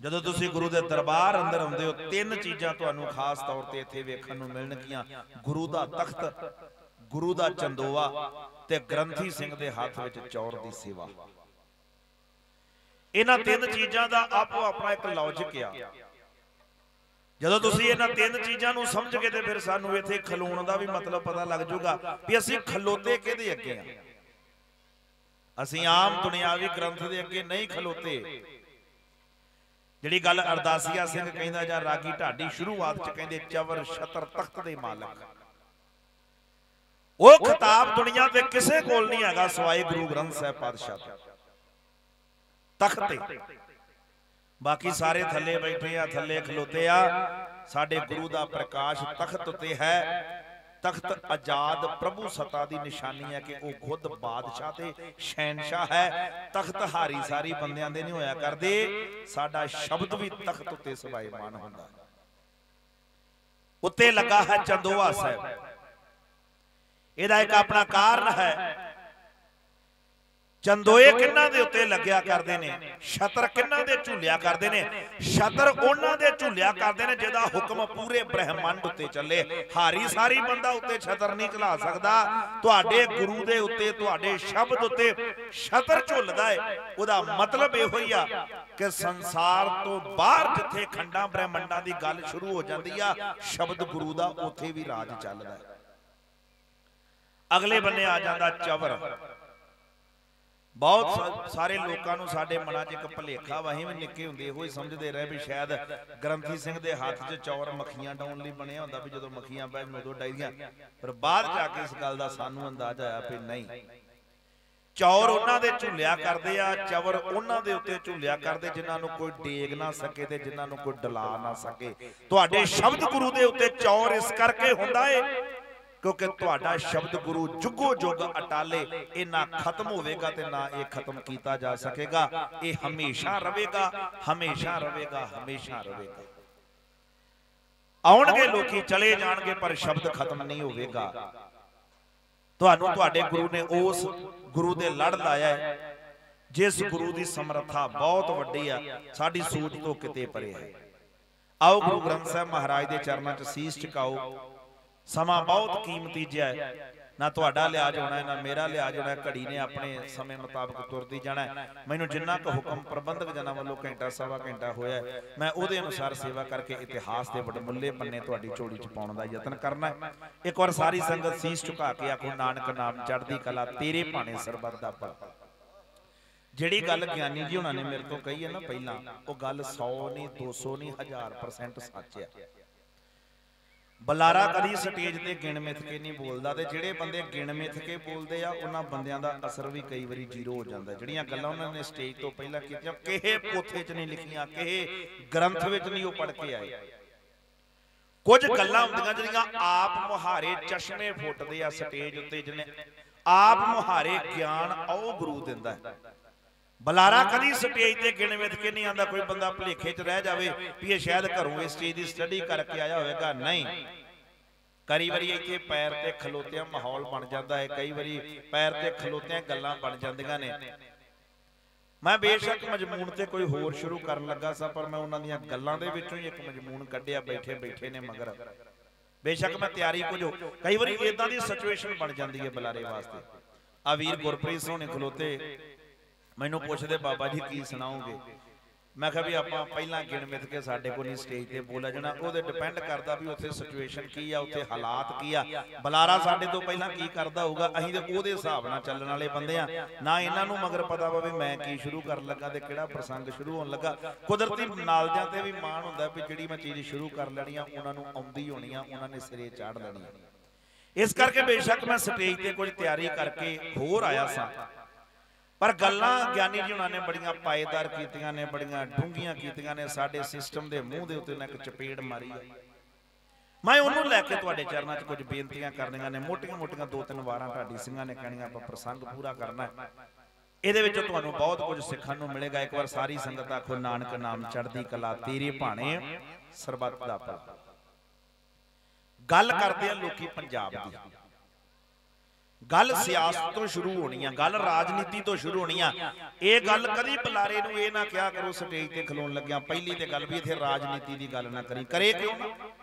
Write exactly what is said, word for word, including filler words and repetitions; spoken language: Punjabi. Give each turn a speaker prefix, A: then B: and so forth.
A: ਜਦੋਂ ਤੁਸੀਂ ਗੁਰੂ ਦੇ ਦਰਬਾਰ ਅੰਦਰ ਆਉਂਦੇ ਹੋ ਤਿੰਨ ਚੀਜ਼ਾਂ ਤੁਹਾਨੂੰ ਖਾਸ ਤੌਰ ਤੇ ਇੱਥੇ ਵੇਖਣ ਨੂੰ ਮਿਲਣਗੀਆਂ। ਗੁਰੂ ਦਾ ਤਖਤ, ਗੁਰੂ ਦਾ ਚੰਦੋਆ ਤੇ ਗ੍ਰੰਥੀ ਸਿੰਘ ਦੇ ਹੱਥ ਵਿੱਚ ਚੌਰ ਦੀ ਸੇਵਾ। ਇਹਨਾਂ ਤਿੰਨ ਚੀਜ਼ਾਂ ਦਾ ਆਪੋ ਆਪਣਾ ਇੱਕ ਲੌਜਿਕ ਆ। ਜਦੋਂ ਤੁਸੀਂ ਇਹਨਾਂ ਤਿੰਨ ਚੀਜ਼ਾਂ ਨੂੰ ਸਮਝ ਕੇ ਤੇ ਫਿਰ ਸਾਨੂੰ ਇੱਥੇ ਖਲੋਣ ਦਾ ਵੀ ਮਤਲਬ ਪਤਾ ਲੱਗ ਜਾਊਗਾ ਵੀ ਅਸੀਂ ਖਲੋਤੇ ਕਿਹਦੇ ਅੱਗੇ ਆ। ਅਸੀਂ ਆਮ ਦੁਨਿਆਵੀ ਗ੍ਰੰਥ ਦੇ ਅੱਗੇ ਨਹੀਂ ਖਲੋਤੇ। ਜਿਹੜੀ ਗੱਲ ਅਰਦਾਸੀਆ ਸਿੰਘ ਕਹਿੰਦਾ ਜਾਂ ਰਾਗੀ ਢਾਡੀ ਸ਼ੁਰੂਆਤ ਚ ਕਹਿੰਦੇ ਚਵਰ ਛਤਰ ਤਖਤ ਦੇ ਮਾਲਕ, ਉਹ ਖਿਤਾਬ ਦੁਨੀਆ ਤੇ ਕਿਸੇ ਕੋਲ ਨਹੀਂ ਹੈਗਾ ਸਵਾਏ ਗੁਰੂ ਗ੍ਰੰਥ ਸਾਹਿਬ ਪਾਤਸ਼ਾਹ ਤਖਤ ਤੇ। ਬਾਕੀ ਸਾਰੇ ਥੱਲੇ ਬੈਠੇ ਆ, ਥੱਲੇ ਖਲੋਤੇ ਆ। ਸਾਡੇ ਗੁਰੂ ਦਾ ਪ੍ਰਕਾਸ਼ ਤਖਤ ਉੱਤੇ ਹੈ। ਤਖਤ ਆਜ਼ਾਦ ਪ੍ਰਭੂ ਸਤਾ ਦੀ ਨਿਸ਼ਾਨੀ ਹੈ ਕਿ ਉਹ ਖੁਦ ਬਾਦਸ਼ਾਹ ਤੇ ਸ਼ਹਿਨशाह ਹੈ। ਤਖਤ ਹਾਰੀ ਸਾਰੀ ਬੰਦਿਆਂ ਦੇ ਨਹੀਂ ਹੋਇਆ ਕਰਦੇ। ਸਾਡਾ ਸ਼ਬਦ ਵੀ ਤਖਤ ਉੱਤੇ ਸਵਾਈਮਾਨ ਹੁੰਦਾ। ਉੱਤੇ ਲੱਗਾ ਹੈ ਚੰਦੋਆ ਸਾਹਿਬ। ਇਹਦਾ ਇੱਕ ਆਪਣਾ ਕਾਰਨ ਹੈ। ਚੰਦੋਏ ਕਿੰਨਾਂ ਦੇ ਉੱਤੇ ਲੱਗਿਆ ਕਰਦੇ ਨੇ, ਛਤਰ ਕਿੰਨਾਂ ਦੇ ਝੂਲਿਆ ਕਰਦੇ ਨੇ। ਛਤਰ ਉਹਨਾਂ ਦੇ ਝੂਲਿਆ ਕਰਦੇ ਨੇ ਜਿਹਦਾ ਹੁਕਮ ਪੂਰੇ ਬ੍ਰਹਿਮੰਡ ਉੱਤੇ ਚੱਲੇ। ਹਾਰੀ ਸਾਰੀ ਬੰਦਾ ਉੱਤੇ ਛਤਰ ਨਹੀਂ ਚਲਾ ਸਕਦਾ। ਤੁਹਾਡੇ ਗੁਰੂ ਦੇ ਉੱਤੇ, ਤੁਹਾਡੇ ਸ਼ਬਦ ਉੱਤੇ ਛਤਰ ਝੁੱਲਦਾ ਹੈ। ਉਹਦਾ ਮਤਲਬ ਇਹੋ ਹੀ ਆ ਕਿ ਸੰਸਾਰ ਤੋਂ ਬਾਹਰ ਜਿੱਥੇ ਖੰਡਾਂ ਬ੍ਰਹਿਮੰਡਾਂ ਦੀ ਗੱਲ ਸ਼ੁਰੂ ਹੋ ਜਾਂਦੀ ਆ, ਸ਼ਬਦ ਗੁਰੂ ਦਾ ਉੱਥੇ ਵੀ ਰਾਜ ਚੱਲਦਾ ਹੈ। ਅਗਲੇ ਬੰਨੇ ਆ ਜਾਂਦਾ ਚਵਰ। ਬਹੁਤ ਸਾਰੇ ਲੋਕਾਂ ਨੂੰ ਸਾਡੇ ਮਨਾਂ 'ਚ ਇੱਕ ਭੁਲੇਖਾ ਵਾ, ਅਸੀਂ ਵੀ ਨਿੱਕੇ ਹੁੰਦੇ ਇਹੋ ਹੀ ਸਮਝਦੇ ਰਹੇ ਵੀ ਸ਼ਾਇਦ ਗ੍ਰੰਥੀ ਸਿੰਘ ਦੇ ਹੱਥ 'ਚ ਚੌਰ ਮੱਖੀਆਂ ਡਾਉਣ ਲਈ ਬਣਿਆ ਹੁੰਦਾ, ਵੀ ਜਦੋਂ ਮੱਖੀਆਂ ਬਹਿਣ ਉਦੋਂ ਡਾਈਆਂ। ਪਰ ਬਾਅਦ ਜਾ ਕੇ ਇਸ ਗੱਲ ਦਾ ਸਾਨੂੰ ਅੰਦਾਜ਼ਾ ਆਇਆ ਵੀ ਨਹੀਂ, ਚੌਰ ਉਹਨਾਂ ਦੇ ਝੁੱਲਿਆ ਕਰਦੇ ਆ, ਚਵਰ ਉਹਨਾਂ ਦੇ ਉੱਤੇ ਝੁੱਲਿਆ ਕਰਦੇ ਜਿਨ੍ਹਾਂ ਨੂੰ ਕੋਈ ਡੇਗ ਨਾ ਸਕੇ ਤੇ ਜਿਨ੍ਹਾਂ ਨੂੰ ਕੋਈ ਡਲਾ ਨਾ ਸਕੇ। ਤੁਹਾਡੇ ਸ਼ਬਦ ਗੁਰੂ ਦੇ ਉੱਤੇ ਚੌਰ ਇਸ ਕਰਕੇ ਹੁੰਦਾ ਏ ਕਿਉਂਕਿ ਤੁਹਾਡਾ ਸ਼ਬਦ ਗੁਰੂ ਜੁਗੋ ਜੁਗ ਅਟਾਲੇ। ਇਹ ਨਾ ਖਤਮ ਹੋਵੇਗਾ ਤੇ ਨਾ ਇਹ ਖਤਮ ਕੀਤਾ ਜਾ ਸਕੇਗਾ। ਇਹ ਹਮੇਸ਼ਾ ਰਹੇਗਾ, ਹਮੇਸ਼ਾ ਰਹੇਗਾ, ਹਮੇਸ਼ਾ ਰਹੇਗਾ। ਆਉਣਗੇ ਲੋਕੀ, ਚਲੇ ਜਾਣਗੇ, ਪਰ ਸ਼ਬਦ ਖਤਮ ਨਹੀਂ ਹੋਵੇਗਾ। ਤੁਹਾਨੂੰ ਤੁਹਾਡੇ ਗੁਰੂ ਨੇ ਉਸ ਗੁਰੂ ਦੇ ਲੜ ਲਾਇਆ ਹੈ ਜਿਸ ਗੁਰੂ ਦੀ ਸਮਰੱਥਾ ਬਹੁਤ ਵੱਡੀ ਆ, ਸਾਡੀ ਸੋਚ ਤੋਂ ਕਿਤੇ ਪਰੇ ਹੈ। ਆਓ ਗੁਰੂ ਗ੍ਰੰਥ ਸਾਹਿਬ ਮਹਾਰਾਜ ਦੇ ਚਰਨਾਂ 'ਚ ਸੀਸ ਝੁਕਾਓ। ਸਮਾਂ ਬਹੁਤ ਕੀਮਤੀ ਜਿਹਾ ਹੈ। ਨਾ ਤੁਹਾਡਾ ਲਿਹਾਜ਼ ਹੋਣਾ ਹੈ, ਨਾ ਮੇਰਾ ਲਿਹਾਜ਼ ਹੋਣਾ ਹੈ। ਘੜੀ ਨੇ ਆਪਣੇ ਸਮੇਂ ਮੁਤਾਬਕ ਤੁਰਦੀ ਜਾਣਾ ਹੈ। ਮੈਨੂੰ ਜਿੰਨਾ ਕੁ ਹੁਕਮ ਪ੍ਰਬੰਧਕ ਜਨਾਂ ਵੱਲੋਂ ਘੰਟਾ ਸਵਾ ਘੰਟਾ ਹੋਇਆ, ਮੈਂ ਉਹਦੇ ਅਨੁਸਾਰ ਸੇਵਾ ਕਰਕੇ ਇਤਿਹਾਸ ਦੇ ਵਡਮੁੱਲੇ ਪੰਨੇ ਤੁਹਾਡੀ ਝੋਲੀ 'ਚ ਪਾਉਣ ਦਾ ਯਤਨ ਕਰਨਾ ਹੈ। ਇੱਕ ਵਾਰ ਸਾਰੀ ਸੰਗਤ ਸੀਸ ਝੁਕਾ ਕੇ ਆਖੋ, ਨਾਨਕ ਨਾਮ ਚੜ੍ਹਦੀ ਕਲਾ ਤੇਰੇ ਭਾਣੇ ਸਰਬੱਤ ਦਾ ਭਲਾ। ਜਿਹੜੀ ਗੱਲ ਗਿਆਨੀ ਜੀ ਉਹਨਾਂ ਨੇ ਮੇਰੇ ਤੋਂ ਕਹੀ ਹੈ ਨਾ ਪਹਿਲਾਂ, ਉਹ ਗੱਲ ਸੌ ਨਹੀਂ, ਦੋ ਸੌ ਨਹੀਂ, ਹਜ਼ਾਰ ਪਰਸੈਂਟ ਸੱਚ ਹੈ। ਬੁਲਾਰਾ ਕਦੀ ਸਟੇਜ ਤੇ ਗਿਣ ਮਿਥ ਕੇ ਨਹੀਂ ਬੋਲਦਾ, ਤੇ ਜਿਹੜੇ ਬੰਦੇ ਗਿਣ ਮਿਥ ਕੇ ਬੋਲਦੇ ਆ ਉਹਨਾਂ ਬੰਦਿਆਂ ਦਾ ਅਸਰ ਵੀ ਕਈ ਵਾਰੀ ਜ਼ੀਰੋ ਹੋ ਜਾਂਦਾ। ਜਿਹੜੀਆਂ ਗੱਲਾਂ ਉਹਨਾਂ ਨੇ ਸਟੇਜ ਤੋਂ ਪਹਿਲਾਂ ਕੀਤੀਆਂ ਕਿਸੇ ਪੋਥੇ 'ਚ ਨਹੀਂ ਲਿਖੀਆਂ, ਕਿਸੇ ਗ੍ਰੰਥ ਵਿੱਚ ਨਹੀਂ ਉਹ ਪੜ੍ਹ ਕੇ ਆਏ। ਕੁਝ ਗੱਲਾਂ ਹੁੰਦੀਆਂ ਜਿਹੜੀਆਂ ਆਪ ਮੁਹਾਰੇ ਚਸ਼ਮੇ ਫੁੱਟਦੇ ਆ ਸਟੇਜ ਉੱਤੇ, ਜਿਹਨੇ ਆਪ ਮੁਹਾਰੇ ਗਿਆਨ ਉਹ ਗੁਰੂ ਦਿੰਦਾ ਹੈ। ਬੁਲਾਰਾ ਕਦੀ ਸਟੇਜ ਤੇ ਗਿਣ ਮਿਥ ਕੇ ਨਹੀਂ ਆਂਦਾ। ਕੋਈ ਬੰਦਾ ਭੁਲੇਖੇ 'ਚ ਰਹਿ ਜਾਵੇ ਵੀ ਇਹ ਸ਼ਾਇਦ ਘਰੋਂ ਇਸ ਚੀਜ਼ ਦੀ ਸਟੱਡੀ ਕਰਕੇ ਆਇਆ ਹੋਵੇਗਾ, ਨਹੀਂ। ਕਈ ਵਾਰੀ ਇੱਥੇ ਪੈਰ ਤੇ ਖਲੋਤਿਆਂ ਮਾਹੌਲ ਬਣ ਜਾਂਦਾ ਹੈ, ਕਈ ਵਾਰੀ ਪੈਰ ਤੇ ਖਲੋਤਿਆਂ ਗੱਲਾਂ ਬਣ ਜਾਂਦੀਆਂ ਨੇ। ਮੈਂ ਬੇਸ਼ੱਕ ਮਜਮੂਨ ਤੇ ਕੋਈ ਹੋਰ ਸ਼ੁਰੂ ਕਰਨ ਲੱਗਾ ਸਾਂ, ਪਰ ਮੈਂ ਉਹਨਾਂ ਦੀਆਂ ਗੱਲਾਂ ਦੇ ਵਿੱਚੋਂ ਹੀ ਇੱਕ ਮਜਮੂਨ ਕੱਢਿਆ। ਬੈਠੇ ਬੈਠੇ ਨੇ ਮਗਰ ਬੇਸ਼ੱਕ ਮੈਂ ਤਿਆਰੀ ਕੁਝ ਹੋ, ਕਈ ਵਾਰੀ ਇਦਾਂ ਦੀ ਸਿਚੁਏਸ਼ਨ ਬਣ ਜਾਂਦੀ ਹੈ ਬੁਲਾਰੇ ਵਾਸਤੇ। ਆ ਵੀਰ ਗੁਰਪ੍ਰੀਤ ਸੋਹਣੇ ਖਲੋਤੇ ਮੈਨੂੰ ਪੁੱਛਦੇ, ਬਾਬਾ ਜੀ ਕੀ ਸੁਣਾਓਗੇ? ਮੈਂ ਕਿਹਾ ਵੀ ਆਪਾਂ ਪਹਿਲਾਂ ਗਿਣ ਮਿਥ ਕੇ ਸਾਡੇ ਕੋਲ ਨਹੀਂ ਸਟੇਜ ਤੇ ਬੋਲਿਆ ਜਾਣਾ। ਉਹਦੇ ਡਿਪੈਂਡ ਕਰਦਾ ਵੀ ਉੱਥੇ ਸਿਚੁਏਸ਼ਨ ਕੀ ਆ, ਉੱਥੇ ਹਾਲਾਤ ਕੀ ਆ। ਬੁਲਾਰਾ ਸਾਡੇ ਤੋਂ ਪਹਿਲਾਂ ਕੀ ਕਰਦਾ ਹੋਊਗਾ, ਅਸੀਂ ਤੇ ਉਹਦੇ ਹਿਸਾਬ ਨਾਲ ਚੱਲਣ ਵਾਲੇ ਬੰਦੇ ਆ। ਨਾ ਇਹਨਾਂ ਨੂੰ ਮਗਰ ਪਤਾ ਹੋਵੇ ਮੈਂ ਕੀ ਸ਼ੁਰੂ ਕਰਨ ਲੱਗਾ ਤੇ ਕਿਹੜਾ ਪ੍ਰਸੰਗ ਸ਼ੁਰੂ ਹੋਣ ਲੱਗਾ। ਕੁਦਰਤੀ ਨਾਲਦਿਆਂ ਤੇ ਵੀ ਮਾਣ ਹੁੰਦਾ ਵੀ ਜਿਹੜੀ ਮੈਂ ਚੀਜ਼ ਸ਼ੁਰੂ ਕਰ ਲੈਣੀ ਆ ਉਹਨਾਂ ਨੂੰ ਆਉਂਦੀ ਹੋਣੀ ਆ, ਉਹਨਾਂ ਨੇ ਸਿਰੇ ਚਾੜ ਲੈਣੀ ਆ। ਇਸ ਕਰਕੇ ਬੇਸ਼ੱਕ ਮੈਂ ਸਟੇਜ ਤੇ ਕੁਝ ਤਿਆਰੀ ਕਰਕੇ ਹੋਰ ਆਇਆ ਸਾਂ, ਪਰ ਗੱਲਾਂ ਗਿਆਨੀ ਜੀ ਉਹਨਾਂ ਨੇ ਬੜੀਆਂ ਪਾਏਦਾਰ ਕੀਤੀਆਂ ਨੇ, ਬੜੀਆਂ ਡੂੰਘੀਆਂ ਕੀਤੀਆਂ ਨੇ। ਸਾਡੇ ਸਿਸਟਮ ਦੇ ਮੂੰਹ ਦੇ ਉੱਤੇ ਇੱਕ ਚਪੇੜ ਮਾਰੀ ਹੈ। ਮੈਂ ਉਹਨੂੰ ਲੈ ਕੇ ਤੁਹਾਡੇ ਚਰਨਾਂ 'ਚ ਕੁਝ ਬੇਨਤੀਆਂ ਕਰਨੀਆਂ ਨੇ, ਮੋਟੀਆਂ ਮੋਟੀਆਂ ਦੋ ਤਿੰਨ ਵਾਰਾਂ ਢਾਡੀ ਸਿੰਘਾਂ ਨੇ ਕਹਿਣੀਆਂ, ਆਪਾਂ ਪ੍ਰਸੰਗ ਪੂਰਾ ਕਰਨਾ ਹੈ। ਇਹਦੇ ਵਿੱਚੋਂ ਤੁਹਾਨੂੰ ਬਹੁਤ ਕੁਝ ਸਿੱਖਣ ਨੂੰ ਮਿਲੇਗਾ। ਇੱਕ ਵਾਰ ਸਾਰੀ ਸੰਗਤ ਆਖੋ, ਨਾਨਕ ਨਾਮ ਚੜ੍ਹਦੀ ਕਲਾ ਤੇਰੇ ਭਾਣੇ ਸਰਬੱਤ ਦਾ ਭਲਾ। ਗੱਲ ਕਰਦੇ ਆ ਲੋਕੀ ਪੰਜਾਬ ਦੀ। गल सियासत तो शुरू होनी है, गल राजनीति तो शुरू होनी है। ये गल कभी बुलारे नूं ये ना क्या करो स्टेज ते खलोण लग्या पहली ते गल भी इत्थे राजनीति की गल ना करी, करे क्यों ना?